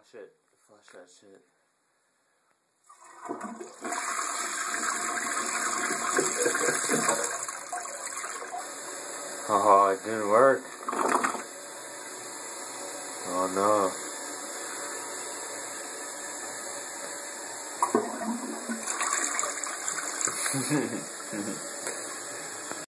it. Flash that shit. Oh, it didn't work. Oh no.